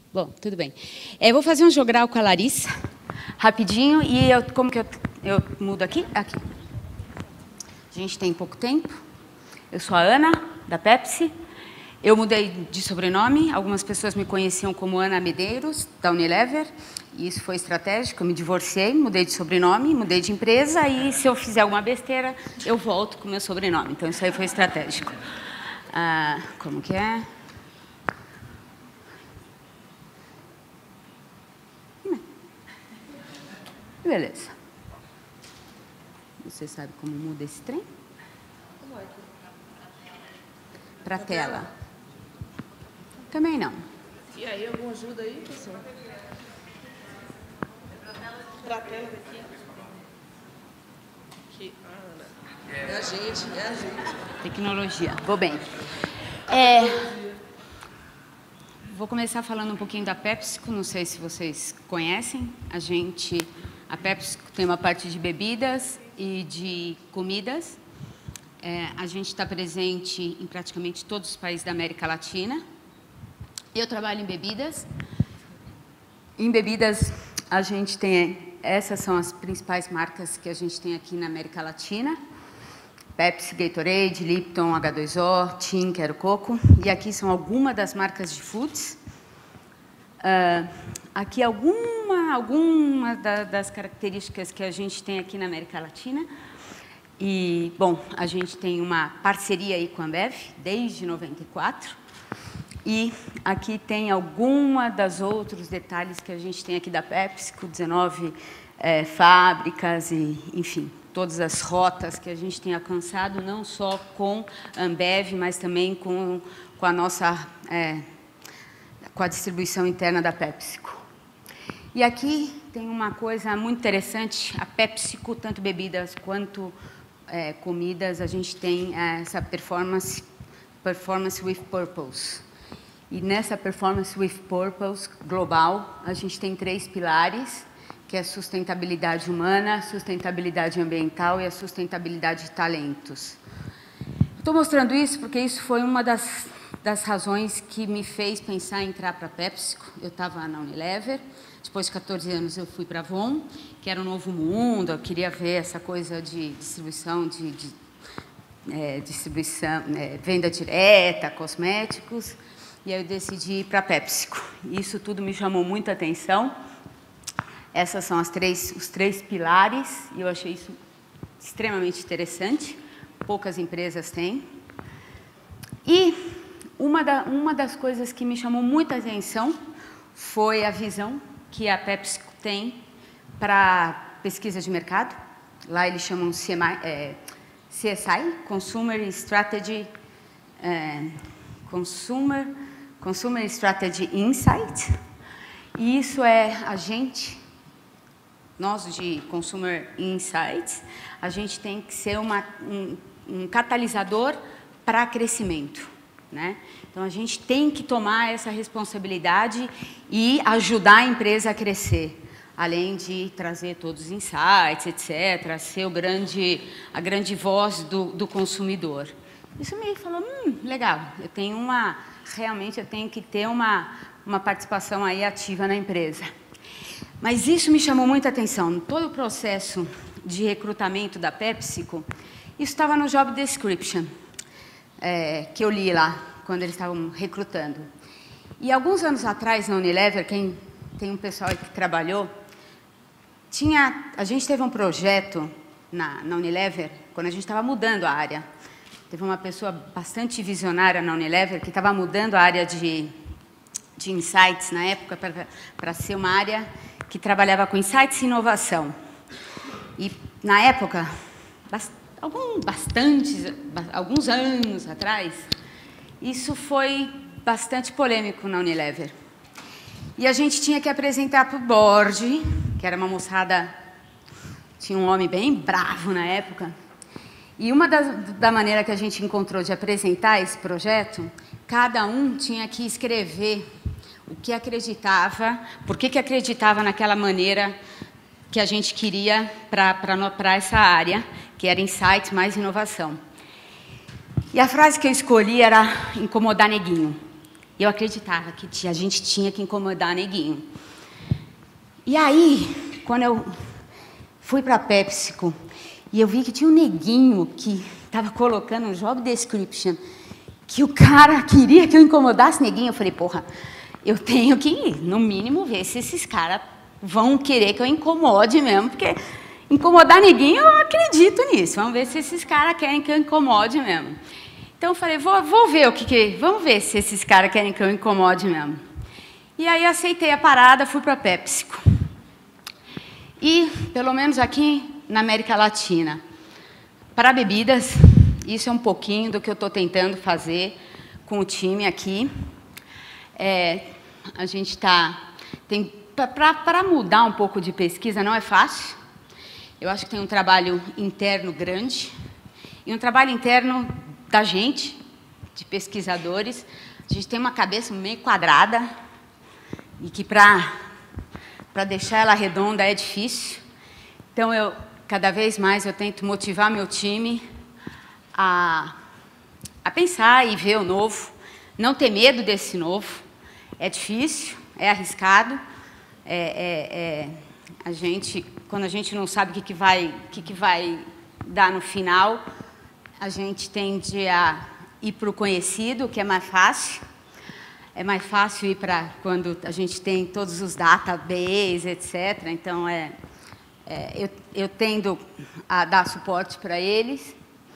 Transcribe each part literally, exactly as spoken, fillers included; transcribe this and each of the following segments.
Bom, tudo bem. Eu vou fazer um jogral com a Larissa, rapidinho, e eu, como que eu, eu mudo aqui? Aqui. A gente tem pouco tempo. Eu sou a Ana, da Pepsi. Eu mudei de sobrenome. Algumas pessoas me conheciam como Ana Medeiros, da Unilever. E isso foi estratégico. Eu me divorciei, mudei de sobrenome, mudei de empresa. E se eu fizer alguma besteira, eu volto com o meu sobrenome. Então, isso aí foi estratégico. Ah, como que é? Beleza. Você sabe como muda esse trem? Como é que? Para a tela. Também não. E aí, alguma ajuda aí, pessoal? Para a tela daqui. Aqui. Ah, Ana. É a gente, é a gente. Tecnologia. Vou bem. É, vou começar falando um pouquinho da PepsiCo. Não sei se vocês conhecem. A gente... A PepsiCo tem uma parte de bebidas e de comidas. É, a gente está presente em praticamente todos os países da América Latina. Eu trabalho em bebidas. Em bebidas, a gente tem... Essas são as principais marcas que a gente tem aqui na América Latina. Pepsi, Gatorade, Lipton, agá dois ó, Tim, Quero Coco. E aqui são algumas das marcas de foods. Uh, aqui alguma, alguma da, das características que a gente tem aqui na América Latina. E, bom, a gente tem uma parceria aí com a Ambev desde noventa e quatro. E aqui tem alguma das outros detalhes que a gente tem aqui da PepsiCo, dezenove é, fábricas e, enfim, todas as rotas que a gente tem alcançado, não só com a Ambev, mas também com, com a nossa... É, com a distribuição interna da PepsiCo. E aqui tem uma coisa muito interessante, a PepsiCo, tanto bebidas quanto é, comidas, a gente tem essa performance, performance with purpose. E nessa performance with purpose global, a gente tem três pilares, que é a sustentabilidade humana, a sustentabilidade ambiental e a sustentabilidade de talentos. Estou mostrando isso porque isso foi uma das... das razões que me fez pensar em entrar para a PepsiCo. Eu estava na Unilever, depois de quatorze anos eu fui para a Avon, que era um novo mundo, eu queria ver essa coisa de distribuição, de, de é, distribuição, é, venda direta, cosméticos, e aí eu decidi ir para a PepsiCo. Isso tudo me chamou muita atenção. Essas são as três, os três pilares, e eu achei isso extremamente interessante, poucas empresas têm. E Uma, da, uma das coisas que me chamou muita atenção foi a visão que a PepsiCo tem para pesquisa de mercado. Lá eles chamam C M I, é, C S I, Consumer Strategy, é, Consumer, Consumer Strategy Insight. E isso é a gente, nós de Consumer Insights, a gente tem que ser uma, um, um catalisador para crescimento. Né? Então, a gente tem que tomar essa responsabilidade e ajudar a empresa a crescer, além de trazer todos os insights, etcétera, ser o grande, a grande voz do, do consumidor. Isso me falou, hum, legal, eu tenho uma, realmente eu tenho que ter uma, uma participação aí ativa na empresa. Mas isso me chamou muita atenção. Todo o processo de recrutamento da PepsiCo, isso estava no job description. É, que eu li lá, quando eles estavam recrutando. E alguns anos atrás, na Unilever, quem tem um pessoal que trabalhou, tinha, a gente teve um projeto na, na Unilever, quando a gente estava mudando a área. Teve uma pessoa bastante visionária na Unilever, que estava mudando a área de, de insights, na época, para ser uma área que trabalhava com insights e inovação. E, na época, bastante, Algum, bastantes, alguns anos atrás, isso foi bastante polêmico na Unilever. E a gente tinha que apresentar para o board, que era uma moçada, tinha um homem bem bravo na época. E uma das, da maneira que a gente encontrou de apresentar esse projeto, cada um tinha que escrever o que acreditava, por que que acreditava naquela maneira que a gente queria para essa área, que era insights mais inovação. E a frase que eu escolhi era incomodar neguinho. E eu acreditava que a gente tinha que incomodar neguinho. E aí, quando eu fui para a PepsiCo, e eu vi que tinha um neguinho que estava colocando um job description, que o cara queria que eu incomodasse neguinho, eu falei, porra, eu tenho que, no mínimo, ver se esses caras vão querer que eu incomode mesmo, porque incomodar neguinho, eu acredito nisso. Vamos ver se esses caras querem que eu incomode mesmo. Então, eu falei, vou, vou ver o que que... Vamos ver se esses caras querem que eu incomode mesmo. E aí, aceitei a parada, fui para a PepsiCo. E, pelo menos aqui na América Latina, para bebidas, isso é um pouquinho do que eu estou tentando fazer com o time aqui. É, a gente está... Para mudar um pouco de pesquisa, não é fácil. Eu acho que tem um trabalho interno grande e um trabalho interno da gente, de pesquisadores. A gente tem uma cabeça meio quadrada e que para para deixar ela redonda é difícil. Então, eu, cada vez mais eu tento motivar meu time a, a pensar e ver o novo, não ter medo desse novo. É difícil, é arriscado. É, é, é, a gente, quando a gente não sabe o que, que, vai, que, que vai dar no final, a gente tende a ir para o conhecido, que é mais fácil. É mais fácil ir para quando a gente tem todos os databases, etcétera. Então, é, é, eu, eu tendo a dar suporte para eles.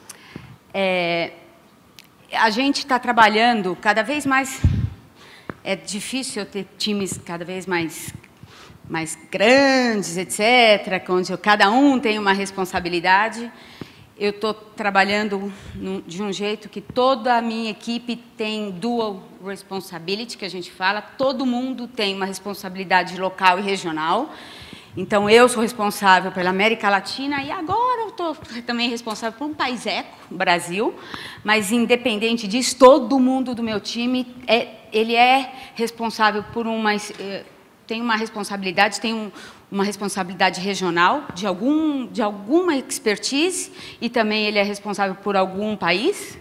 É, a gente está trabalhando cada vez mais... É difícil eu ter times cada vez mais... mais grandes, etcétera, onde cada um tem uma responsabilidade. Eu estou trabalhando de um jeito que toda a minha equipe tem dual responsibility, que a gente fala, todo mundo tem uma responsabilidade local e regional. Então, eu sou responsável pela América Latina e agora eu estou também responsável por um país eco, Brasil, mas, independente disso, todo mundo do meu time, é, ele é responsável por uma... tem uma responsabilidade, tem um, uma responsabilidade regional, de, algum, de alguma expertise, e também ele é responsável por algum país.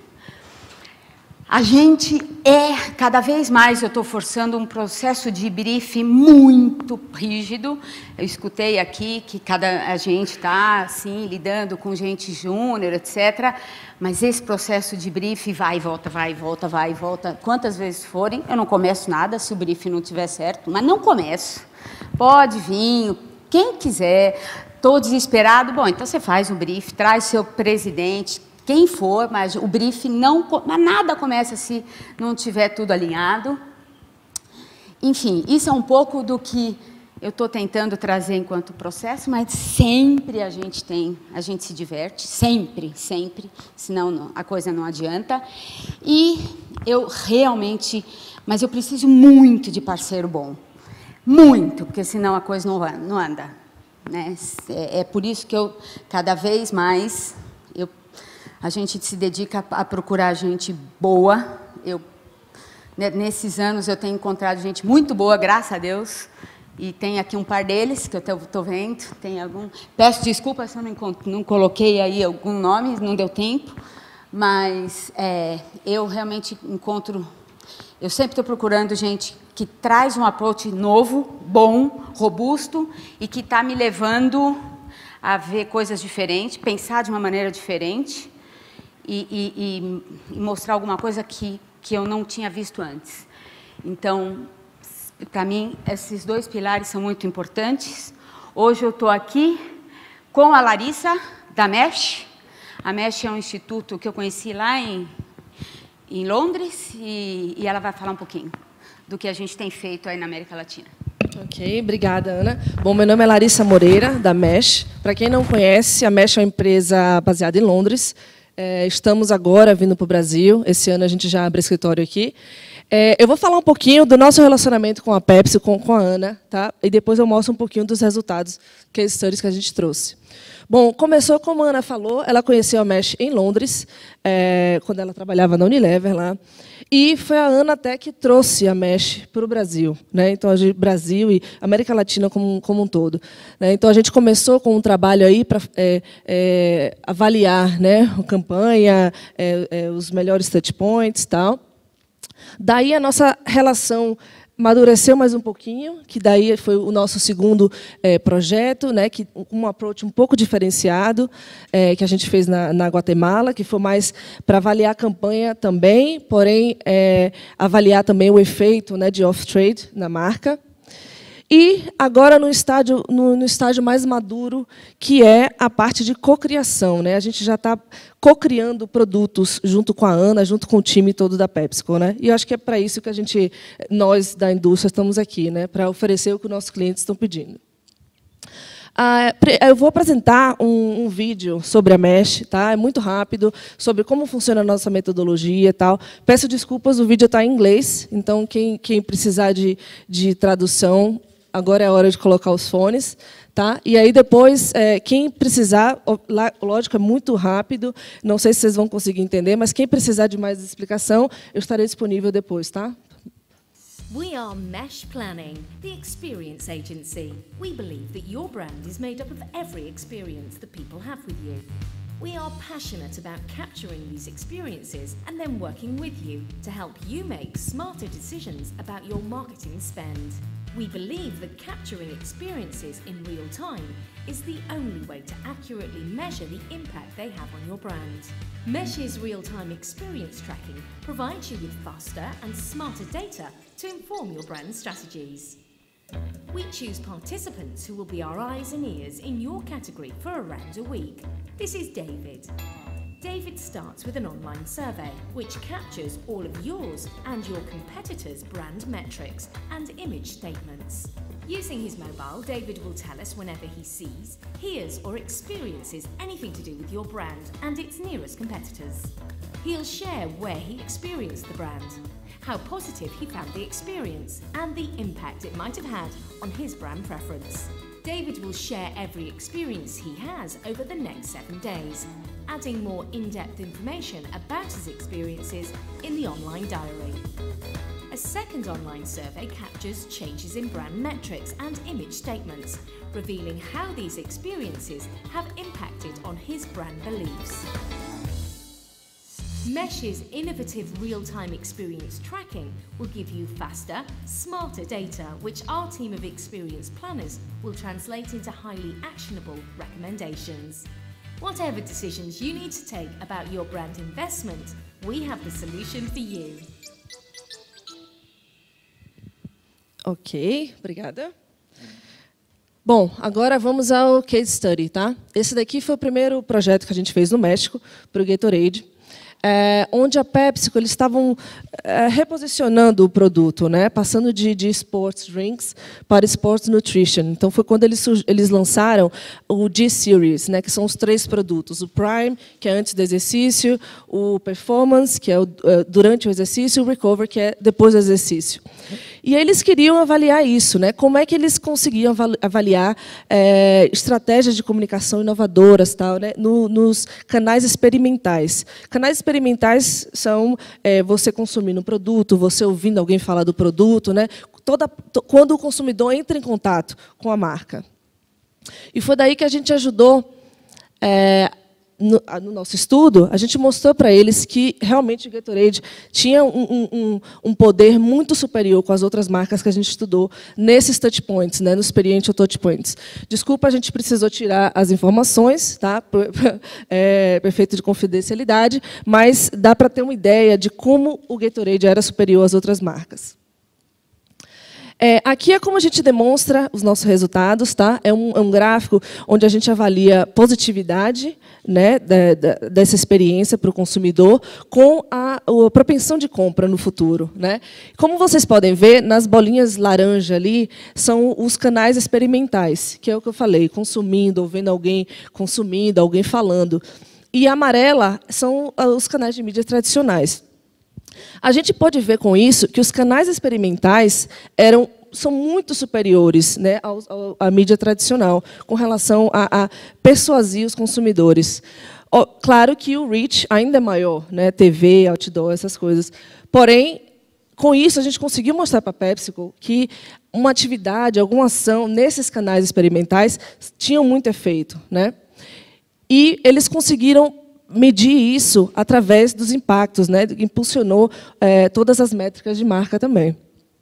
A gente é, cada vez mais, eu estou forçando um processo de briefing muito rígido. Eu escutei aqui que cada, a gente está, assim, lidando com gente júnior, etcétera. Mas esse processo de briefing vai e volta, vai e volta, vai e volta. Quantas vezes forem, eu não começo nada se o briefing não estiver certo, mas não começo. Pode vir, quem quiser, estou desesperado. Bom, então você faz um briefing, traz seu presidente, quem for, mas o briefing não... Mas nada começa se não tiver tudo alinhado. Enfim, isso é um pouco do que eu estou tentando trazer enquanto processo, mas sempre a gente tem, a gente se diverte, sempre, sempre, senão não, a coisa não adianta. E eu realmente... Mas eu preciso muito de parceiro bom. Muito, porque senão a coisa não, não anda. Né? É, é por isso que eu, cada vez mais... Eu, a gente se dedica a procurar gente boa. Eu, nesses anos, eu tenho encontrado gente muito boa, graças a Deus. E tem aqui um par deles, que eu estou vendo. Tem algum... Peço desculpas se eu não, não coloquei aí algum nome, não deu tempo. Mas é, eu realmente encontro... Eu sempre estou procurando gente que traz um approach novo, bom, robusto, e que está me levando a ver coisas diferentes, pensar de uma maneira diferente. E, e, e mostrar alguma coisa que, que eu não tinha visto antes. Então, para mim, esses dois pilares são muito importantes. Hoje eu estou aqui com a Larissa, da MESH. A MESH é um instituto que eu conheci lá em, em Londres, e, e ela vai falar um pouquinho do que a gente tem feito aí na América Latina. Ok, obrigada, Ana. Bom, meu nome é Larissa Moreira, da MESH. Para quem não conhece, a MESH é uma empresa baseada em Londres. É, estamos agora vindo para o Brasil. Esse ano a gente já abre escritório aqui. É, eu vou falar um pouquinho do nosso relacionamento com a Pepsi, com, com a Ana, tá? E depois eu mostro um pouquinho dos resultados, case studies que a gente trouxe. Bom, começou como a Ana falou, ela conheceu a MESH em Londres, é, quando ela trabalhava na Unilever lá, e foi a Ana até que trouxe a MESH para o Brasil, né? Então, a gente, Brasil e América Latina como, como um todo. Né? Então, a gente começou com um trabalho aí para é, é, avaliar, né, a campanha, é, é, os melhores touch points e tal. Daí a nossa relação amadureceu mais um pouquinho, que daí foi o nosso segundo é, projeto, né, que, um approach um pouco diferenciado, é, que a gente fez na, na Guatemala, que foi mais para avaliar a campanha também, porém, é, avaliar também o efeito, né, de off-trade na marca. E agora no estágio, no, no estágio mais maduro, que é a parte de cocriação, né? A gente já está cocriando produtos junto com a Ana, junto com o time todo da PepsiCo, né? E eu acho que é para isso que a gente, nós da indústria, estamos aqui, né? Para oferecer o que os nossos clientes estão pedindo. Ah, eu vou apresentar um, um vídeo sobre a Mesh, tá? É muito rápido, sobre como funciona a nossa metodologia e tal. Peço desculpas, o vídeo está em inglês, então quem, quem precisar de, de tradução, agora é a hora de colocar os fones, tá? E aí depois, é, quem precisar, lógico, é muito rápido, não sei se vocês vão conseguir entender, mas quem precisar de mais explicação, eu estarei disponível depois, tá? We are Mesh Planning, the experience agency. We believe that your brand is made up of every experience that people have with you. We are passionate about capturing these experiences and then working with you to help you make smarter decisions about your marketing spend. We believe that capturing experiences in real time is the only way to accurately measure the impact they have on your brand. Mesh's real-time experience tracking provides you with faster and smarter data to inform your brand strategies. We choose participants who will be our eyes and ears in your category for around a week. This is David. David starts with an online survey, which captures all of yours and your competitors' brand metrics and image statements. Using his mobile, David will tell us whenever he sees, hears or experiences anything to do with your brand and its nearest competitors. He'll share where he experienced the brand, how positive he found the experience, and the impact it might have had on his brand preference. David will share every experience he has over the next seven days, adding more in-depth information about his experiences in the online diary. A second online survey captures changes in brand metrics and image statements, revealing how these experiences have impacted on his brand beliefs. Mesh's innovative real-time experience tracking will give you faster, smarter data, which our team of experienced planners will translate into highly actionable recommendations. Whatever decisions you need to take about your brand investment, we have the solution for you. Ok, obrigada. Bom, agora vamos ao case study, tá? Esse daqui foi o primeiro projeto que a gente fez no México para o Gatorade. É, onde a PepsiCo eles estavam é, reposicionando o produto, né, passando de, de sports drinks para sports nutrition. Então foi quando eles, eles lançaram o G-Series, né, que são os três produtos: o Prime, que é antes do exercício, o Performance, que é o, durante o exercício, e o Recover, que é depois do exercício. E eles queriam avaliar isso, né, como é que eles conseguiam avaliar é, estratégias de comunicação inovadoras, tal, né, no, nos canais experimentais. Canais experimentais Experimentais são é, você consumindo um produto, você ouvindo alguém falar do produto, né? Toda, to, quando o consumidor entra em contato com a marca. E foi daí que a gente ajudou, é, no, no nosso estudo, a gente mostrou para eles que realmente o Gatorade tinha um, um, um poder muito superior com as outras marcas que a gente estudou nesses touchpoints, né, nos experiential touchpoints. Desculpa, a gente precisou tirar as informações, tá, é, perfeito de confidencialidade, mas dá para ter uma ideia de como o Gatorade era superior às outras marcas. É, aqui é como a gente demonstra os nossos resultados, tá? É um, é um gráfico onde a gente avalia positividade, né, da, da, dessa experiência para o consumidor com a, a propensão de compra no futuro, né? Como vocês podem ver, nas bolinhas laranja ali são os canais experimentais, que é o que eu falei, consumindo, ouvindo alguém consumindo, alguém falando. E a amarela são os canais de mídia tradicionais. A gente pode ver com isso que os canais experimentais eram, são muito superiores, né, ao, ao, à mídia tradicional, com relação a, a persuadir os consumidores. Oh, claro que o reach ainda é maior, né, T V, outdoor, essas coisas. Porém, com isso, a gente conseguiu mostrar para a PepsiCo que uma atividade, alguma ação nesses canais experimentais tinha muito efeito, né? E eles conseguiram medir isso através dos impactos, né? Impulsionou é, todas as métricas de marca também.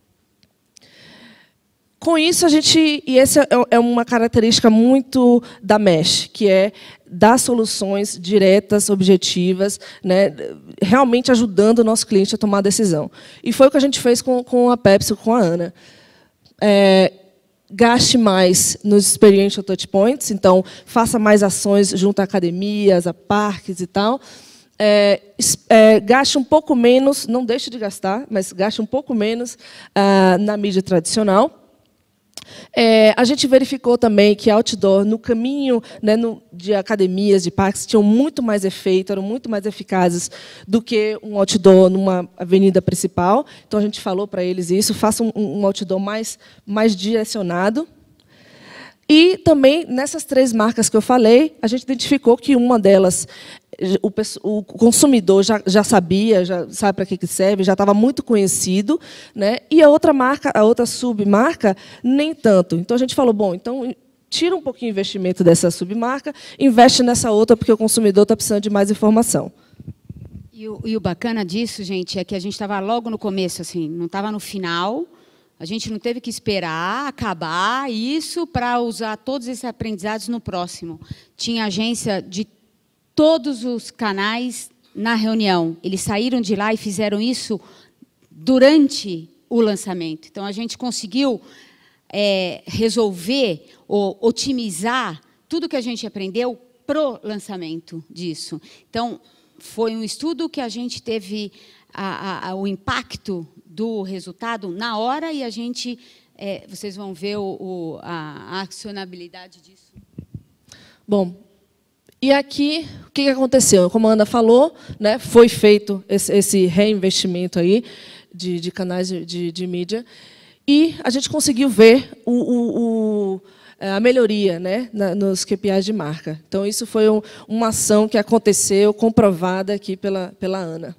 Com isso, a gente, e essa é uma característica muito da Mesh, que é dar soluções diretas, objetivas, né, realmente ajudando o nosso cliente a tomar a decisão. E foi o que a gente fez com, com a Pepsi, com a Ana. É, gaste mais nos experiential touchpoints, então faça mais ações junto a academias, a parques e tal. É, é, gaste um pouco menos, não deixe de gastar, mas gaste um pouco menos ah, na mídia tradicional. É, a gente verificou também que outdoor, no caminho, né, no, de academias, de parques, tinham muito mais efeito, eram muito mais eficazes do que um outdoor numa avenida principal. Então, a gente falou para eles isso, faça um, um outdoor mais, mais direcionado. E também, nessas três marcas que eu falei, a gente identificou que uma delas, o, o consumidor já, já sabia, já sabe para que, que serve, já estava muito conhecido, né? E a outra marca, a outra submarca, nem tanto. Então, a gente falou, bom, então tira um pouquinho o investimento dessa submarca, investe nessa outra, porque o consumidor está precisando de mais informação. E o, e o bacana disso, gente, é que a gente estava logo no começo, assim, não estava no final. A gente não teve que esperar acabar isso para usar todos esses aprendizados no próximo. Tinha agência de todos os canais na reunião. Eles saíram de lá e fizeram isso durante o lançamento. Então, a gente conseguiu é, resolver ou otimizar tudo que a gente aprendeu pro lançamento disso. Então, foi um estudo que a gente teve a, a, o impacto do resultado na hora e a gente, é, vocês vão ver o, o, a, a acionabilidade disso. Bom, e aqui, o que aconteceu? Como a Ana falou, né, foi feito esse, esse reinvestimento aí de, de canais de, de, de mídia e a gente conseguiu ver o, o, o, a melhoria, né, na, nos K P Is de marca. Então, isso foi um, uma ação que aconteceu, comprovada aqui pela, pela Ana.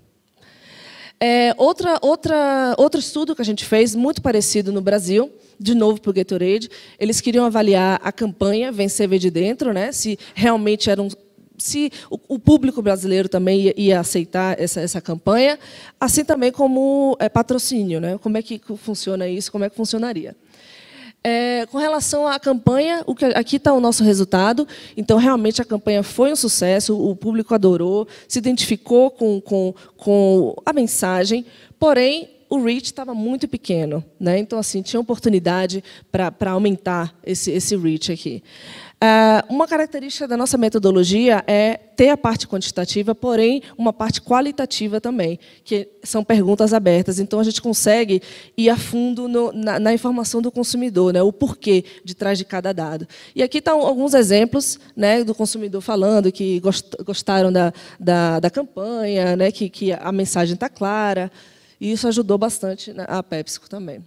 É, outra, outra, outro estudo que a gente fez, muito parecido no Brasil, de novo para o Gatorade, eles queriam avaliar a campanha Vencer Vem de Dentro, né, se realmente era um, se o, o público brasileiro também ia, ia aceitar essa, essa campanha, assim também como é, patrocínio, né, como é que funciona isso, como é que funcionaria. É, com relação à campanha, o que, aqui está o nosso resultado. Então, realmente, a campanha foi um sucesso, o público adorou, se identificou com, com, com a mensagem, porém, o reach estava muito pequeno, né? Então, assim, tinha oportunidade para aumentar esse, esse reach aqui. Uh, uma característica da nossa metodologia é ter a parte quantitativa, porém, uma parte qualitativa também, que são perguntas abertas. Então, a gente consegue ir a fundo no, na, na informação do consumidor, né, o porquê de trás de cada dado. E aqui estão alguns exemplos, né, do consumidor falando que gost, gostaram da, da, da campanha, né, que, que a mensagem está clara, e isso ajudou bastante a PepsiCo também.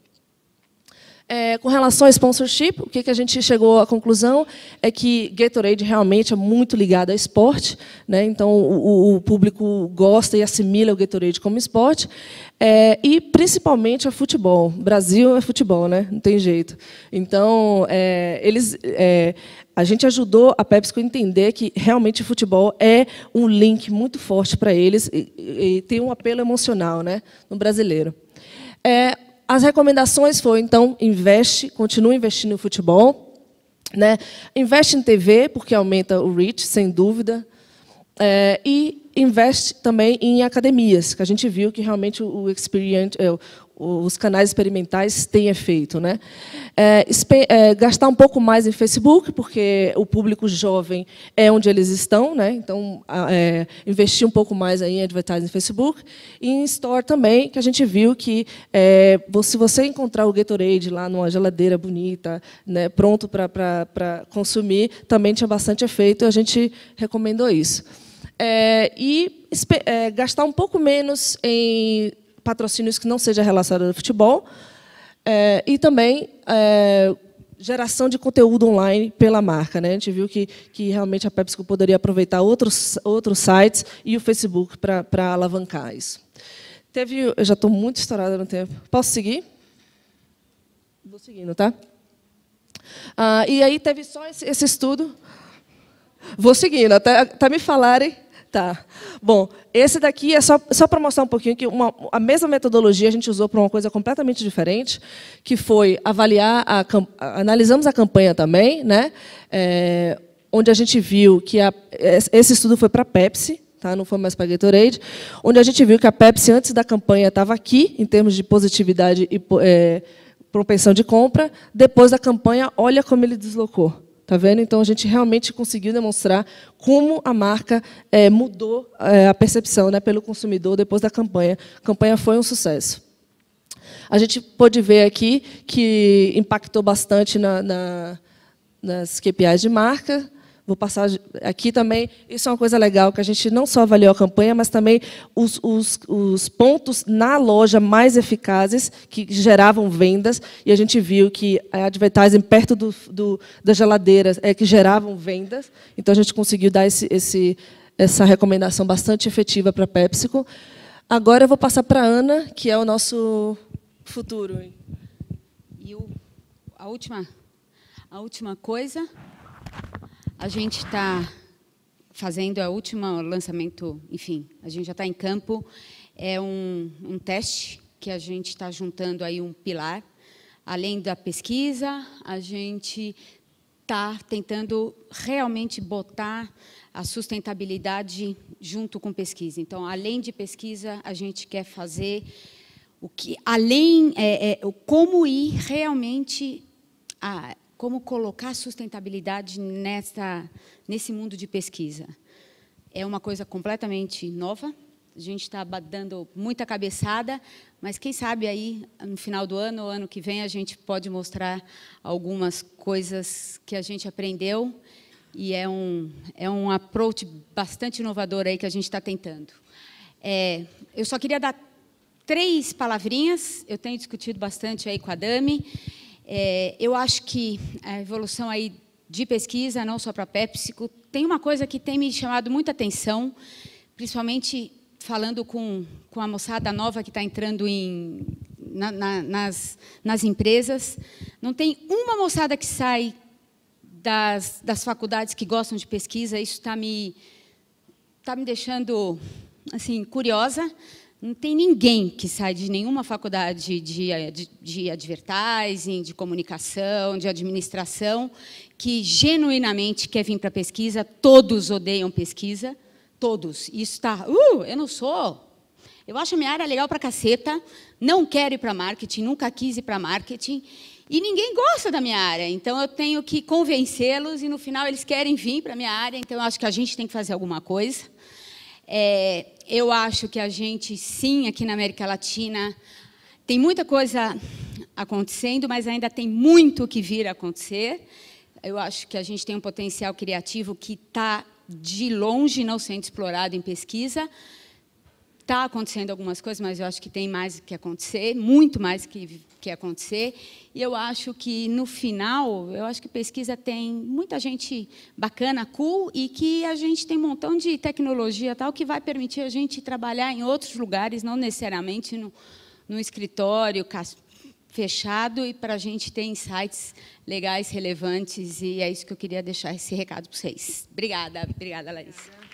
É, com relação ao sponsorship, o que, que a gente chegou à conclusão é que Gatorade realmente é muito ligado ao esporte, né? Então, o, o público gosta e assimila o Gatorade como esporte, é, e, principalmente, a futebol. Brasil é futebol, né? Não tem jeito. Então, é, eles, é, a gente ajudou a PepsiCo a entender que, realmente, o futebol é um link muito forte para eles e, e tem um apelo emocional, né, no brasileiro. É, As recomendações foram, então, investe, continue investindo no futebol, né? Investe em T V, porque aumenta o reach, sem dúvida, é, e investe também em academias, que a gente viu que realmente o experience, os canais experimentais têm efeito, né? É, é, gastar um pouco mais em Facebook, porque o público jovem é onde eles estão, né? Então, é, investir um pouco mais aí em advertising em Facebook. E em Store também, que a gente viu que, é, se você encontrar o Gatorade lá numa geladeira bonita, né, pronto para consumir, também tinha bastante efeito, e a gente recomendou isso. É, e é, gastar um pouco menos em patrocínios que não seja relacionado ao futebol, é, e também é, geração de conteúdo online pela marca, né? A gente viu que, que realmente a PepsiCo poderia aproveitar outros, outros sites e o Facebook para alavancar isso. Teve, eu já estou muito estourada no tempo. Posso seguir? Vou seguindo, tá? Ah, e aí teve só esse, esse estudo. Vou seguindo, até, até me falarem. Tá. Bom, esse daqui é só, só para mostrar um pouquinho que uma, a mesma metodologia a gente usou para uma coisa completamente diferente, que foi avaliar, a, a, analisamos a campanha também, né? É, onde a gente viu que a, esse estudo foi para a Pepsi, tá? Não foi mais para a Gatorade, onde a gente viu que a Pepsi, antes da campanha, estava aqui, em termos de positividade e é, propensão de compra, depois da campanha, olha como ele deslocou. Tá vendo? Então, a gente realmente conseguiu demonstrar como a marca é, mudou é, a percepção, né, pelo consumidor depois da campanha. A campanha foi um sucesso. A gente pôde ver aqui que impactou bastante na, na, nas K P Is de marca. Vou passar aqui também. Isso é uma coisa legal, que a gente não só avaliou a campanha, mas também os, os, os pontos na loja mais eficazes, que geravam vendas, e a gente viu que a advertising perto do, do, das geladeiras é que geravam vendas. Então, a gente conseguiu dar esse, esse, essa recomendação bastante efetiva para a PepsiCo. Agora, eu vou passar para a Ana, que é o nosso futuro. E o, a, última, a última coisa... A gente está fazendo a última lançamento, enfim, a gente já está em campo. É um, um teste que a gente está juntando aí um pilar. Além da pesquisa, a gente está tentando realmente botar a sustentabilidade junto com pesquisa. Então, além de pesquisa, a gente quer fazer o que, além, é, é, como ir realmente a como colocar a sustentabilidade nessa, nesse mundo de pesquisa. É uma coisa completamente nova, a gente está dando muita cabeçada, mas, quem sabe, aí, no final do ano, ou ano que vem, a gente pode mostrar algumas coisas que a gente aprendeu, e é um, é um approach bastante inovador aí que a gente está tentando. É, eu só queria dar três palavrinhas, eu tenho discutido bastante aí com a Dami. É, eu acho que a evolução aí de pesquisa, não só para a PepsiCo, tem uma coisa que tem me chamado muita atenção, principalmente falando com, com a moçada nova que está entrando em, na, na, nas, nas empresas. Não tem uma moçada que sai das, das faculdades que gostam de pesquisa. Isso está me, tá me deixando assim, curiosa. Não tem ninguém que sai de nenhuma faculdade de, de, de advertising, de comunicação, de administração, que genuinamente quer vir para a pesquisa. Todos odeiam pesquisa, todos. Isso está... Uh, eu não sou. Eu acho a minha área legal para caceta, não quero ir para marketing, nunca quis ir para marketing, e ninguém gosta da minha área. Então, eu tenho que convencê-los, e, no final, eles querem vir para a minha área. Então, eu acho que a gente tem que fazer alguma coisa. É, eu acho que a gente, sim, aqui na América Latina, tem muita coisa acontecendo, mas ainda tem muito que vir a acontecer. Eu acho que a gente tem um potencial criativo que está, de longe, não sendo explorado em pesquisa. Está acontecendo algumas coisas, mas eu acho que tem mais que acontecer, muito mais que, que acontecer. E eu acho que, no final, eu acho que pesquisa tem muita gente bacana, cool, e que a gente tem um montão de tecnologia tal que vai permitir a gente trabalhar em outros lugares, não necessariamente no, no escritório fechado, e para a gente ter insights legais, relevantes, e é isso que eu queria deixar esse recado para vocês. Obrigada, obrigada, Larissa.